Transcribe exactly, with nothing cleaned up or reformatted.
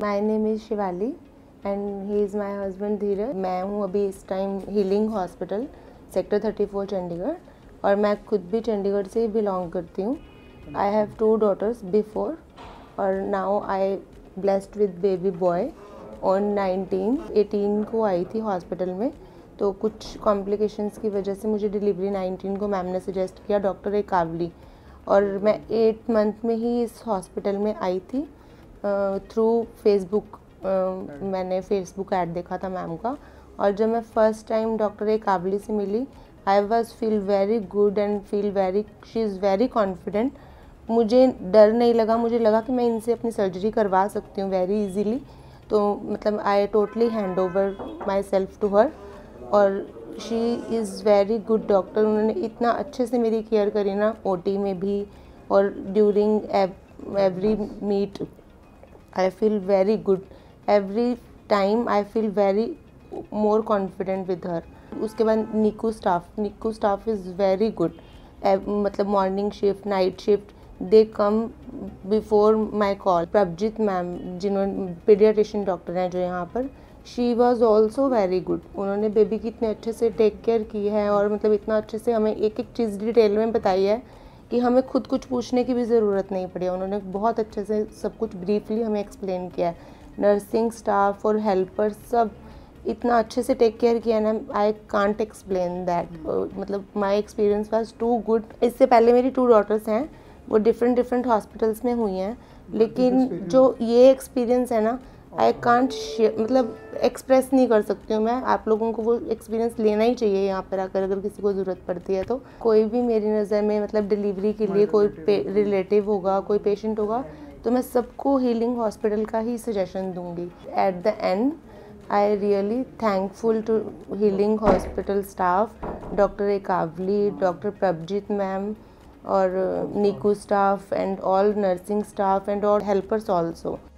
My name is Shivali and he is my husband Dheeraj. मैं हूँ अभी इस time healing hospital sector thirty four Chandigarh, और मैं खुद भी चंडीगढ़ से बिलोंग करती हूँ। I have two daughters before, और now I blessed with baby boy on nineteen eighteen को आई थी हॉस्पिटल में। तो कुछ कॉम्प्लिकेशंस की वजह से मुझे डिलीवरी नाइनटीन को मैम ने सजेस्ट किया, डॉक्टर ए कावली, और मैं एट मंथ में ही इस हॉस्पिटल में आई थी थ्रू फेसबुक। मैंने फेसबुक ऐड देखा था मैम का, और जब मैं first time doctor A Kavali से मिली, I was feel very good and feel very she is very confident. मुझे डर नहीं लगा, मुझे लगा कि मैं इनसे अपनी सर्जरी करवा सकती हूँ वेरी इजीली। तो मतलब I totally hand over myself to her, और she is very good doctor. उन्होंने इतना अच्छे से मेरी केयर करी ना, ओटी में भी और during every meet. I feel very good every time, I feel very more confident with her. उसके बाद NICU staff NICU staff is very good. मतलब morning shift, night shift, they come before my call. Prabhjeet ma'am जिन्होंने paediatrician doctor हैं जो यहाँ पर, she was also very good. उन्होंने baby की इतने अच्छे से टेक केयर की है, और मतलब इतना अच्छे से हमें एक एक चीज़ डिटेल में बताई है कि हमें खुद कुछ पूछने की भी ज़रूरत नहीं पड़ी। उन्होंने बहुत अच्छे से सब कुछ ब्रीफली हमें एक्सप्लेन किया है। नर्सिंग स्टाफ और हेल्पर सब इतना अच्छे से टेक केयर किया ना, आई कांट एक्सप्लेन दैट। मतलब my experience was too good. इससे पहले मेरी टू डॉटर्स हैं, वो डिफरेंट डिफरेंट हॉस्पिटल्स में हुई हैं, लेकिन जो ये एक्सपीरियंस है ना, आई कांट मतलब एक्सप्रेस नहीं कर सकती हूँ मैं। आप लोगों को वो एक्सपीरियंस लेना ही चाहिए यहाँ पर आकर, अगर किसी को ज़रूरत पड़ती है तो। कोई भी मेरी नज़र में मतलब डिलीवरी के लिए कोई रिलेटिव होगा, कोई पेशेंट होगा, तो मैं सबको हीलिंग हॉस्पिटल का ही सजेशन दूंगी। At the end I really thankful to healing hospital staff, doctor A Kavali, doctor Prabhjeet ma'am, और NICU staff and all nursing staff and all helpers also.